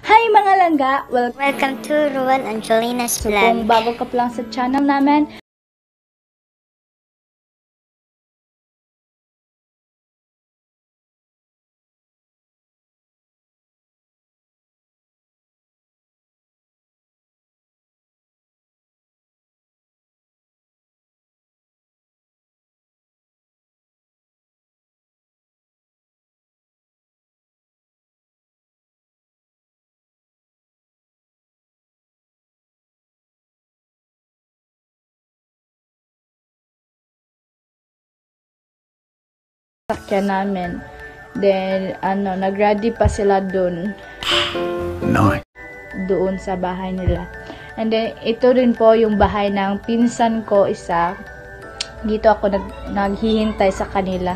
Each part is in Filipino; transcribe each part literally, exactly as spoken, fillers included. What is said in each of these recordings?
Hi mga langga! Well, Welcome to Ruel Angelina's so Vlog. kung bago ka pa lang sa channel namin, sakyan namin. Then, ano, nag-ready pa sila dun. Nice. Doon sa bahay nila. And then, ito rin po yung bahay ng pinsan ko isa. Dito ako nag naghihintay sa kanila.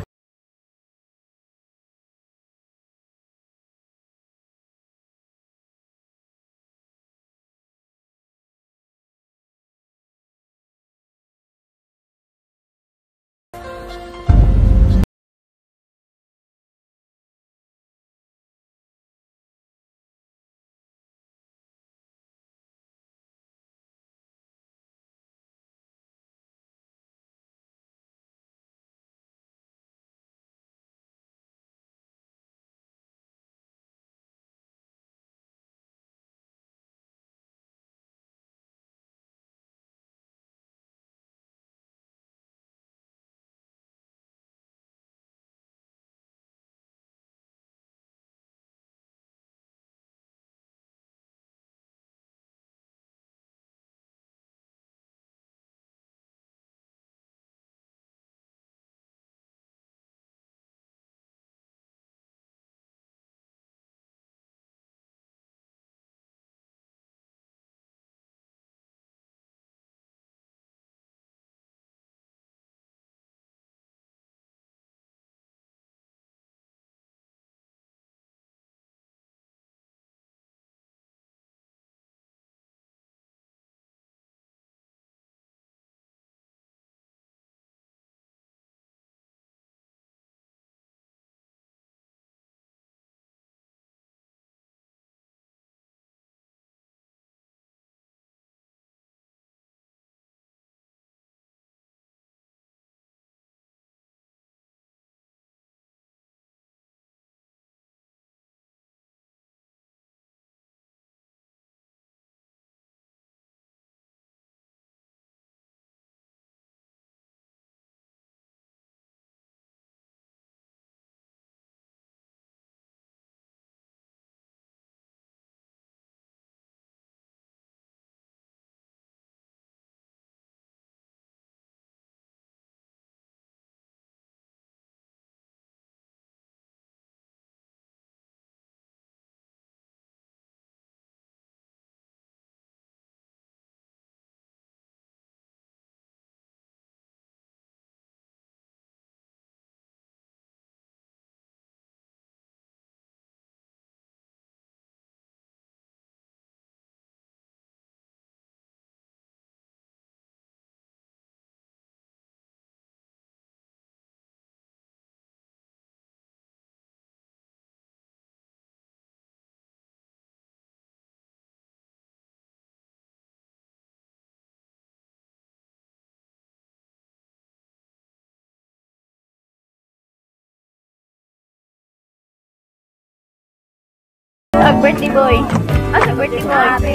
Birthday boy. Ah, sa birthday boy. Happy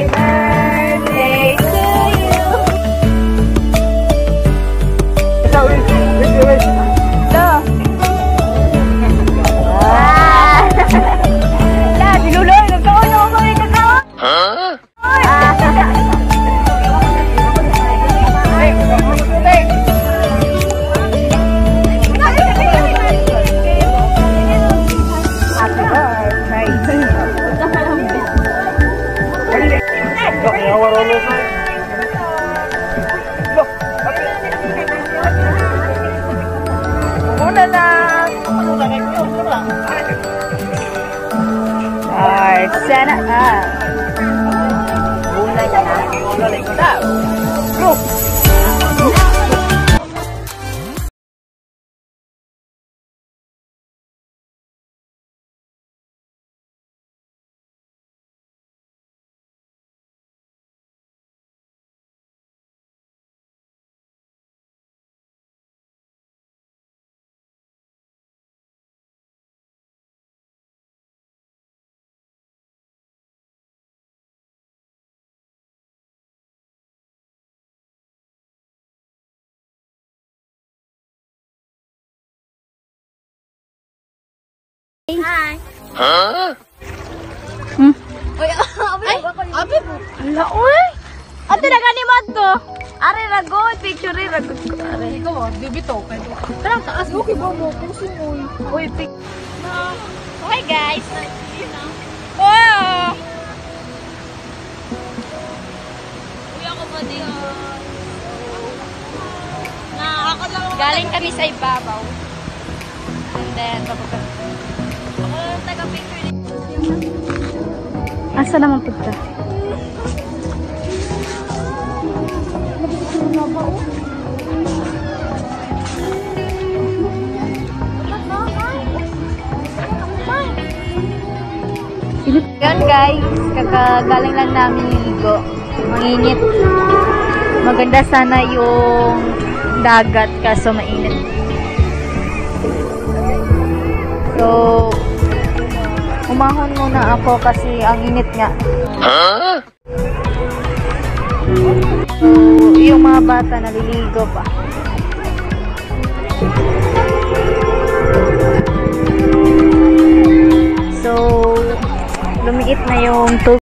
birthday to you. Hello. Ah. La, diluloy, nagkaon ako ko rin nagkaon. Huh? Ah. una lang. Alright, sana ah. Una lang. Go. Hi. Hmm? Oy, abi ba ko? Abi mo. Ala, uy! Ate na kanimad to! Are ragod, picture rin ragod ko. Are. Ikaw, bibito. Tara, taas mo kibo mo kung simoy. Uy, pic. Hi guys! Wow! Uy, ako ba di Na ako lang Galing kami sa ibabaw. And then, bababa. ako taga picture. Asa naman punta? Yan guys, kakagaling lang namin ligo. Mainit. Maganda sana yung dagat kaso mainit. So, umahon muna ako kasi ang init nga. So, yung mga bata naliligo pa. So, lumiit na yung tubig.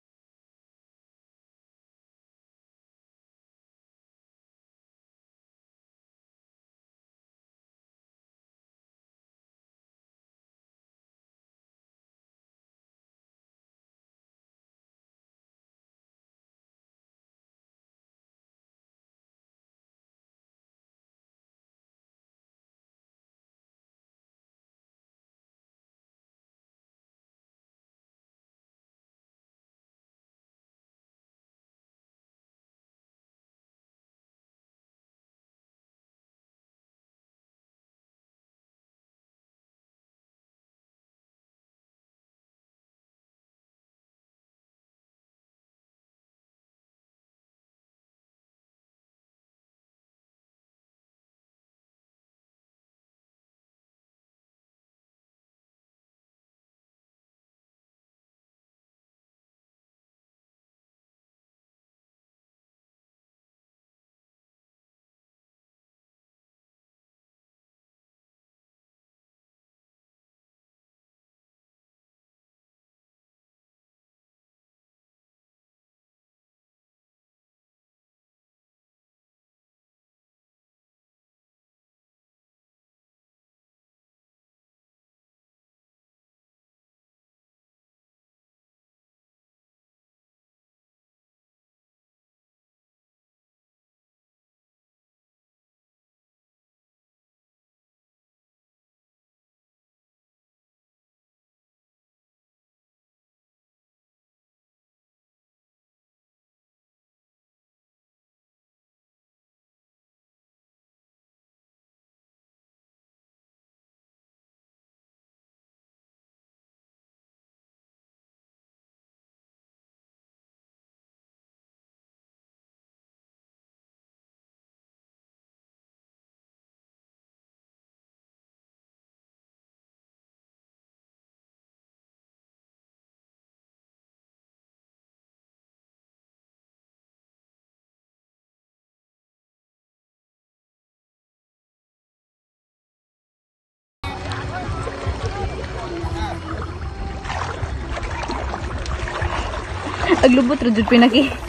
Aglubot, rajud pinaki.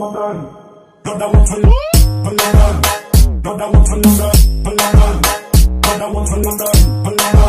London. Brother want to London. Brother want to London. Brother want to London.